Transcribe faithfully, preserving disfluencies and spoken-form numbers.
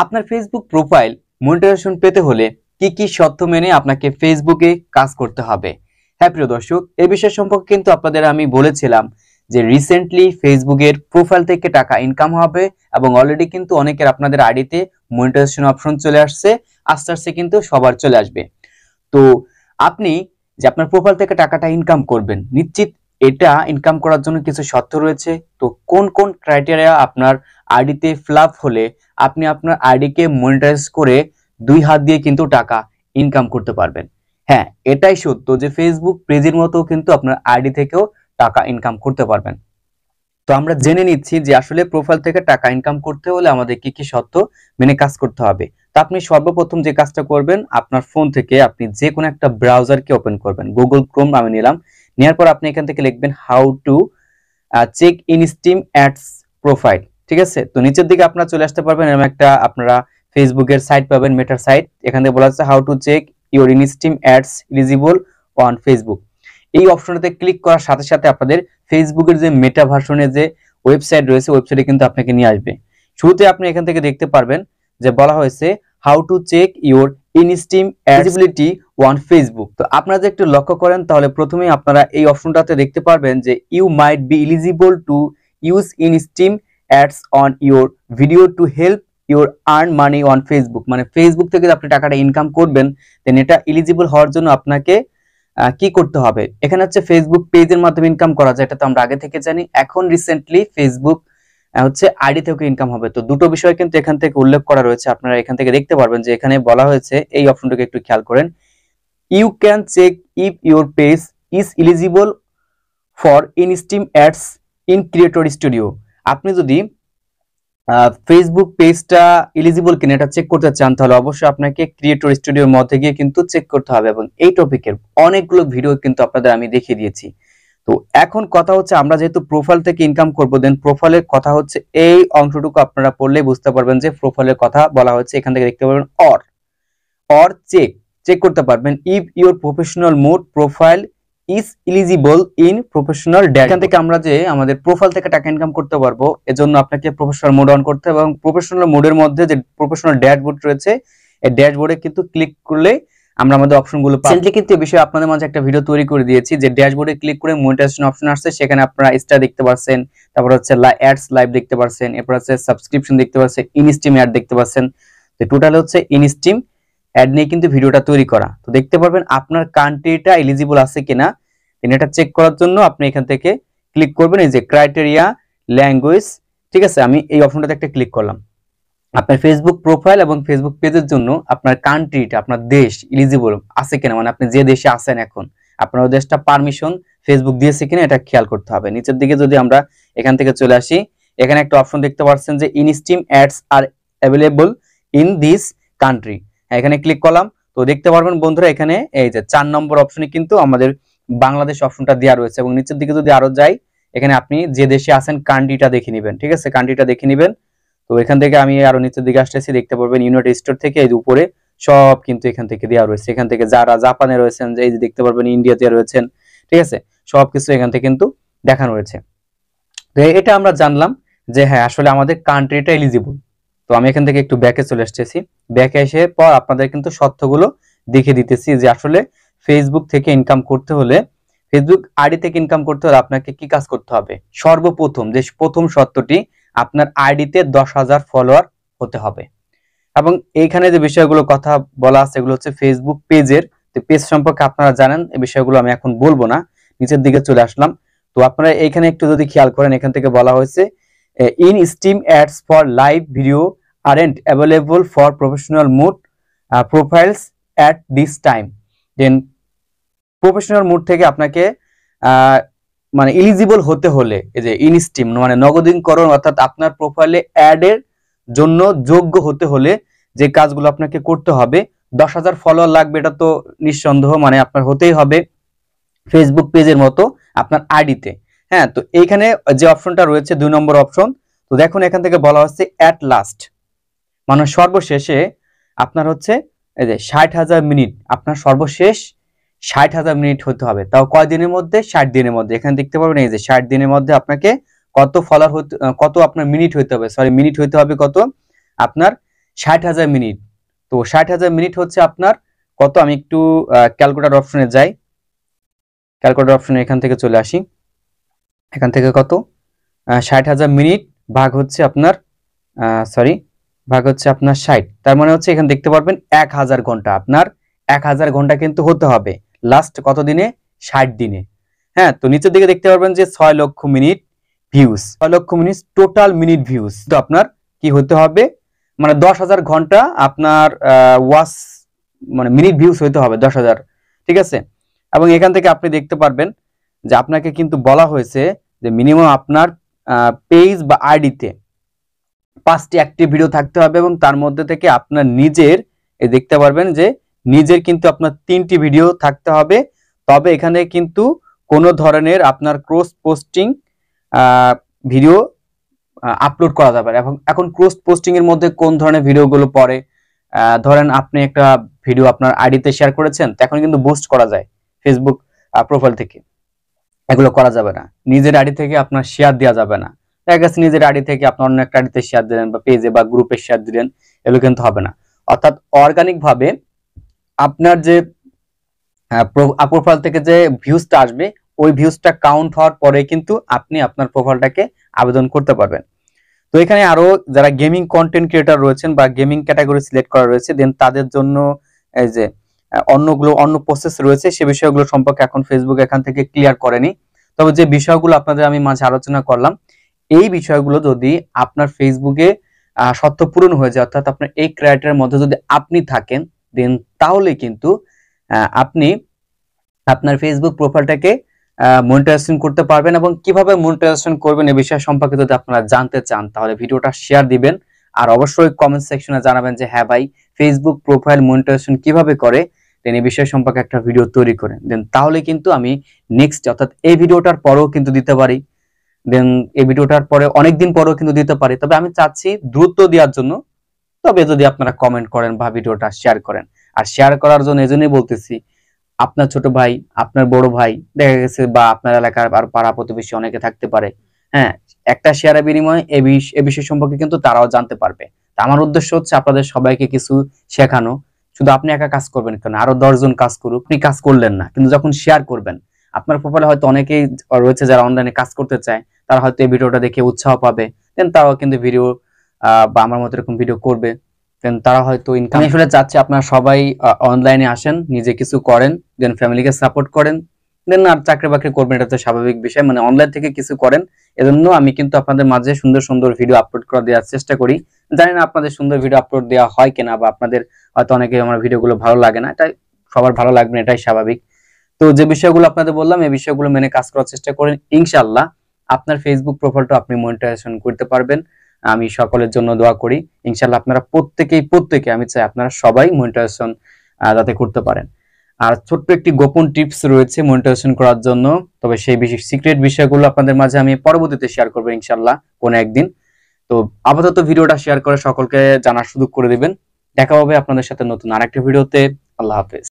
আপনার Facebook profile monetization পেতে হলে কি কি শর্ত মেনে আপনাকে ফেসবুকে কাজ করতে হবে। হ্যাঁ প্রিয় দর্শক, এই বিষয় সম্পর্কে কিন্তু আপনাদের আমি বলেছিলাম যে রিসেন্টলি ফেসবুকের প্রোফাইল থেকে টাকা ইনকাম হবে এবং অলরেডি কিন্তু অনেকের আপনাদের আইডিতে মনিটাইজেশন অপশন চলে আসছে, আস্তে আস্তে কিন্তু সবার চলে আসবে। তো আপনি যে আপনার প্রোফাইল থেকে টাকাটা ইনকাম করবেন, নিশ্চিত এটা ইনকাম করার জন্য কিছু শর্ত রয়েছে। তো কোন কোন ক্রাইটেরিয়া আপনার আইডিতে ফ্লাপ হলে আপনি আপনার আইডিকে মনিটাইজ করে দুই হাত দিয়ে কিন্তু টাকা ইনকাম করতে পারবেন। হ্যাঁ, এটাই সত্য যে ফেসবুক পেজের মতো কিন্তু আপনার আইডি থেকেও টাকা ইনকাম করতে পারবেন। তো আমরা জেনে নিচ্ছি যে আসলে প্রোফাইল থেকে টাকা ইনকাম করতে হলে আমাদের কি কি শর্ত মেনে কাজ করতে হবে। তো আপনি সর্বপ্রথম যে কাজটা করবেন, আপনার ফোন থেকে আপনি যে কোনো একটা ব্রাউজারকে ওপেন করবেন। গুগল ক্রোম আমি নিলাম, নেওয়ার পর আপনি এখান থেকে লিখবেন how to check in stream ads profile. ঠিক আছে, তো নিচের দিকে আপনারা চলে আসতে পারবেন, এরকম একটা আপনারা ফেসবুকের সাইট পাবেন, মেটার সাইট। এখান থেকে বলা আছে how to check your in stream ads eligible on Facebook. এই অপশনটাতে ক্লিক করার সাথে সাথে আপনাদের ফেসবুকের যে মেটা ভার্সনের যে ওয়েবসাইট রয়েছে, ওয়েবসাইটে কিন্তু আপনাকে নিয়ে আসবে। শুরুতে আপনি এখান থেকে দেখতে পারবেন যে বলা হয়েছে how to check your in stream eligibility on Facebook. তো আপনারা যদি একটু লক্ষ্য করেন তাহলে প্রথমেই আপনারা এই অপশনটাতে দেখতে পারবেন যে you might be eligible to use in stream ads on your video to help your earn money on Facebook. মানে ফেসবুক থেকে আপনি টাকাটা ইনকাম করবেন, দেন এটা এলিজিবল হওয়ার জন্য আপনাকে কি করতে হবে। এখানে হচ্ছে ফেসবুক পেজের মাধ্যমে ইনকাম করা যায়, এটা তো আমরা আগে থেকে জানি। এখন রিসেন্টলি ফেসবুক হচ্ছে আইডি থেকে ইনকাম হবে। তো দুটো বিষয় কিন্তু এখান থেকে উল্লেখ করা রয়েছে, আপনারা এখান থেকে দেখতে পারবেন যে এখানে বলা হয়েছে, এই অপশনটাকে একটু খেয়াল করেন, you can check if your page is eligible for in stream ads in creator studio. আপনি যদি ফেসবুক পেজটা এলিজিবল কিনা এটা চেক করতে চান তাহলে অবশ্যই আপনাকে ক্রিয়েটর স্টুডিওর মধ্যে গিয়ে কিন্তু চেক করতে হবে, এবং এই টপিকের অনেকগুলো ভিডিও কিন্তু আপনাদের আমি দেখিয়ে দিয়েছি। তো এখন কথা হচ্ছে আমরা যেহেতু প্রোফাইল থেকে ইনকাম করবো, দেন প্রোফাইলের কথা হচ্ছে এই অংশটুকু আপনারা পড়লে বুঝতে পারবেন যে প্রোফাইলের কথা বলা হচ্ছে। এখান থেকে দেখতে পারবেন অর অর চেক চেক করতে পারবেন if your professional mode profile is eligible in professional dash. এখান থেকে আমরা যে আমাদের প্রোফাইল থেকে টাকা ইনকাম করতে পারবো, এজন্য আপনাকে প্রফেশনাল মোড অন করতে হবে, এবং প্রফেশনাল মোডের মধ্যে যে প্রফেশনাল ড্যাশবোর্ড রয়েছে এই ড্যাশবোর্ডে কিন্তু ক্লিক করলে আমরা আমাদের অপশনগুলো পাবো। রিসেন্টলি কিন্তু এই বিষয়ে আপনাদের মাঝে একটা ভিডিও তৈরি করে দিয়েছি যে ড্যাশবোর্ডে ক্লিক করে মনিটাইজেশন অপশন আসছে, সেখানে আপনারা স্টার দেখতে পাচ্ছেন, তারপর হচ্ছে অ্যাডস লাইভ দেখতে পাচ্ছেন, এরপর হচ্ছে সাবস্ক্রিপশন দেখতে পাচ্ছেন, ইন স্টিম অ্যাড দেখতে পাচ্ছেন। তো টোটাল হচ্ছে ইন স্টিম অ্যাড নিয়ে কিন্তু ভিডিওটা তৈরি করা। তো দেখতে পারবেন আপনার কান্ট্রিটা এলিজিবল আছে কিনা, এটা চেক করার জন্য আপনি এখান থেকে ক্লিক করবেন এই যে ক্রাইটেরিয়া ল্যাঙ্গুয়েজ। ঠিক আছে, আমি এই অপশনটাতে একটা ক্লিক করলাম। আপনার ফেসবুক প্রোফাইল এবং ফেসবুক পেজের জন্য আপনার কান্ট্রিটা, আপনার দেশ এলিজিবল আছে কিনা, মানে আপনি যে দেশে আছেন এখন আপনার দেশটা পারমিশন ফেসবুক দিয়েছে কিনা এটা খেয়াল করতে হবে। নিচের দিকে যদি আমরা এখান থেকে চলে আসি, এখানে একটা অপশন দেখতে পাচ্ছেন যে in stream ads are available in this country. এখানে ক্লিক করলাম, তো দেখতে পারবেন বন্ধুরা এখানে এই যে চার নম্বর অপশনে কিন্তু আমাদের বাংলাদেশ অপশনটা দেওয়া রয়েছে, এবং নিচের দিকে যদি আরো যাই এখানে আপনি যে দেশে আছেন কান্ট্রিটা দেখে নেবেন। ঠিক আছে, কান্ট্রিটা দেখে নেবেন। তো এখান থেকে আমি আরো নিচের দিকে আসতেছি, দেখতে পারবেন ইউনাইটেড স্টেট থেকে এই উপরে সব কিন্তু এখান থেকে দেওয়া রয়েছে। এখান থেকে যারা জাপানে রয়েছেন, যে এই যে দেখতে পারবেন ইন্ডিয়াতে রয়েছেন, ঠিক আছে, সবকিছু এখান থেকে কিন্তু দেখানো রয়েছে। তো এটা আমরা জানলাম যে হ্যাঁ আসলে আমাদের কান্ট্রিটা এলিজিবল। তো আমি এখান থেকে একটু ব্যাকে চলে আসতেছি, ব্যাকে এসে পর আপনাদের কিন্তু শর্তগুলো দেখে দিতেছি যে আসলে ফেসবুক থেকে ইনকাম করতে হলে, ফেসবুক আইডি থেকে ইনকাম করতে হলে আপনাকে কি কাজ করতে হবে। সর্বপ্রথম যে প্রথম শর্তটি, আপনার আইডিতে দশ হাজার ফলোয়ার হতে হবে, এবং এইখানে যে বিষয়গুলো কথা বলা আছে এগুলো হচ্ছে ফেসবুক পেজের। তো পেজ সম্পর্কে আপনারা জানেন, এই বিষয়গুলো আমি এখন বলবো না। নিচের দিকে চলে আসলাম, তো আপনারা এইখানে একটু যদি খেয়াল করেন, এখান থেকে বলা হয়েছে in stream ads for live video aren't available for professional mode profiles at this time. Then professional mode থেকে আপনাকে আহ মানে এলিজিবল হতে হলে এই যে ইন স্টিম মানে নগদীকরণ, অর্থাৎ আপনার প্রোফাইলে অ্যাড এর জন্য যোগ্য হতে হলে যে কাজগুলো আপনাকে করতে হবে, দশ হাজার ফলোয়ার লাগবে, এটা তো নিঃসন্দেহ, মানে আপনার হতেই হবে ফেসবুক পেজের মতো আপনার আইডিতে। হ্যাঁ, তো এইখানে যে অপশনটা রয়েছে দুই নম্বর অপশন, তো দেখুন এখান থেকে বলা হচ্ছে অ্যাট লাস্ট, মানে সর্বশেষে আপনার হচ্ছে এই যে ষাট হাজার মিনিট, আপনার সর্বশেষ ষাট হাজার মিনিট হতে হবে, তাও কয় দিনের মধ্যে, ষাট দিনের মধ্যে। এখানে দেখতে পাবেন এই যে ষাট দিনের মধ্যে আপনাকে কত ফলোয়ার হতে, কত আপনার মিনিট হইতে হবে, সরি মিনিট হইতে হবে কত আপনার ষাট হাজার মিনিট। তো ষাট হাজার মিনিট হচ্ছে আপনার কত, আমি একটু ক্যালকুলেটর অপশনে যাই, ক্যালকুলেটর অপশনে এখান থেকে চলে আসি, এখান থেকে কত ষাট হাজার মিনিট ভাগ হচ্ছে আপনার সরি ভাগ হচ্ছে আপনার ষাট, তার মানে হচ্ছে এখানে দেখতে পারবেন এক হাজার ঘন্টা, আপনার এক হাজার ঘন্টা কিন্তু হতে হবে লাস্ট কত দিনে, ষাট দিনে। হ্যাঁ, তো নিচের দিকে দেখতে পারবেন যে ছয় লক্ষ মিনিট ভিউজ, ছয় লক্ষ মিনিট টোটাল মিনিট ভিউজ। তো আপনার কি হতে হবে, মানে দশ হাজার ঘন্টা আপনার ওয়াচ মানে মিনিট ভিউজ হইতে হবে দশ হাজার, ঠিক আছে। এবং এখান থেকে আপনি দেখতে পারবেন যে আপনাকে কিন্তু বলা হয়েছে যে মিনিমাম আপনার পেজ বা আইডিতে পাঁচটি অ্যাক্টিভ ভিডিও থাকতে হবে এবং তার মধ্যে থেকে আপনার নিজের এই দেখতে পারবেন যে নিজের কিন্তু আপনার তিনটি ভিডিও থাকতে হবে। তবে এখানে কিন্তু কোনো ধরনের আপনার ক্রস পোস্টিং ভিডিও আপলোড করা যাবে। এখন এখন ক্রস পোস্টিং এর মধ্যে কোন ধরনের ভিডিওগুলো পড়ে, ধরেন আপনি একটা ভিডিও আপনার আইডিতে শেয়ার করেছেন, তখন কিন্তু বুস্ট করা যায় ফেসবুক প্রোফাইল থেকে, এগুলো করা যাবে না। নিজের আইডি থেকে আপনার শেয়ার দেওয়া যাবে না, দেখা গেছে নিজের আইডি থেকে আপনার অন্য একটা আইডিতে শেয়ার দিলেন বা পেজে বা গ্রুপে শেয়ার দিলেন, এগুলো কিন্তু হবে না। অর্থাৎ অর্গানিক ভাবে আপনার যে প্রোফাইল থেকে যে ভিউজটা আসবে ওই ভিউজটা কাউন্ট হওয়ার পরে কিন্তু আপনি আপনার প্রোফাইলটাকে আবেদন করতে পারবেন। তো এখানে আরো যারা গেমিং কন্টেন্ট ক্রিয়েটর রয়েছেন বা গেমিং ক্যাটাগরি সিলেক্ট করা রয়েছে, দেন তাদের জন্য এই যে অন্যগুলো অন্য প্রসেস রয়েছে, সে বিষয়গুলো সম্পর্কে এখন ফেসবুক এখান থেকে ক্লিয়ার করেনি। তবে যে বিষয়গুলো আপনাদের আমি মাঝে আলোচনা করলাম, এই বিষয়গুলো যদি আপনার ফেসবুকে শর্ত পূরণ হয়ে যায়, অর্থাৎ আপনার এই ক্রাইটেরিয়ার মধ্যে যদি আপনি থাকেন, দেন তাহলে কিন্তু আপনি আপনার ফেসবুক প্রোফাইলটাকে মনিটাইজেশন করতে পারবেন। এবং কিভাবে মনিটাইজেশন করবেন এই বিষয় সম্পর্কে যদি আপনারা জানতে চান, তাহলে ভিডিওটা শেয়ার দিবেন আর অবশ্যই কমেন্ট সেকশনে জানাবেন যে হ্যাঁ ভাই ফেসবুক প্রোফাইল মনিটাইজেশন কিভাবে করে, দেন এই বিষয় সম্পর্কে একটা ভিডিও তৈরি করেন। দেন তাহলে কিন্তু আমি নেক্সট অর্থাৎ এই ভিডিওটার পরেও কিন্তু দিতে পারি, দেন এই ভিডিওটার পরে অনেকদিন পরেও কিন্তু দিতে পারি। তবে আমি চাচ্ছি দ্রুত দেওয়ার জন্য, তবে যদি আপনারা কমেন্ট করেন বা ভিডিওটা শেয়ার করেন। আর শেয়ার করার জন্য এজন্যই বলতেছি, আপনার ছোট ভাই, আপনার বড় ভাই দেখা গেছে বা আপনার এলাকার আর পাড়া প্রতিবেশী অনেকে থাকতে পারে, হ্যাঁ, একটা শেয়ারের বিনিময়ে এই বিষয় সম্পর্কে কিন্তু তারাও জানতে পারবে। আমার উদ্দেশ্য হচ্ছে আপনাদের সবাইকে কিছু শেখানো। শুধু আপনি একা কাজ করবেন কেন, আরো দশজন কাজ করুক, আপনি কাজ করলেন না, কিন্তু যখন শেয়ার করবেন আপনার প্রোফাইলে হয়তো অনেকেই রয়েছে যারা অনলাইনে কাজ করতে চায়, তারা হয়তো এই ভিডিওটা দেখে উৎসাহ পাবে, দেন তারাও কিন্তু ভিডিও বা আমার মতো এরকম ভিডিও করবে, দেন তারা হয়তো ইনকাম। আমি আসলে চাচ্ছি আপনারা সবাই অনলাইনে আসেন, নিজে কিছু করেন, দেন ফ্যামিলিকে সাপোর্ট করেন, দেন আর চাকরি বাকরি করবেন, এটা তো স্বাভাবিক বিষয়, মানে অনলাইন থেকে কিছু করেন। এজন্য আমি কিন্তু আপনাদের মাঝে সুন্দর সুন্দর ভিডিও আপলোড করে দেওয়ার চেষ্টা করি। জানি না আপনাদের সুন্দর ভিডিও আপলোড দেওয়া হয় কিনা, বা আপনাদের হয়তো অনেকে আমার ভিডিওগুলো ভালো লাগে না, এটা সবার ভালো লাগবে না, এটাই স্বাভাবিক। তো যে বিষয়গুলো আপনাদের বললাম এই বিষয়গুলো মেনে কাজ করার চেষ্টা করেন, ইনশাআল্লাহ আপনার ফেসবুক প্রোফাইলটা আপনি মনিটাইজেশন করতে পারবেন। আমি সকলের জন্য দোয়া করি, ইনশাআল্লাহ আপনারা প্রত্যেকেই প্রত্যেকে আমি চাই আপনারা সবাই মনিটাইজেশন যাতে করতে পারেন। আর ছোট্ট একটি গোপন টিপস রয়েছে মনিটাইজেশন করার জন্য, তবে সেই বিশেষ সিক্রেট বিষয়গুলো আপনাদের মাঝে আমি পরবর্তীতে শেয়ার করবো ইনশাআল্লাহ কোনো একদিন। তো আপাতত ভিডিওটা শেয়ার করে সকলকে জানার সুযোগ করে দিবেন। দেখা হবে আপনাদের সাথে নতুন আরেকটা ভিডিওতে। আল্লাহ হাফেজ।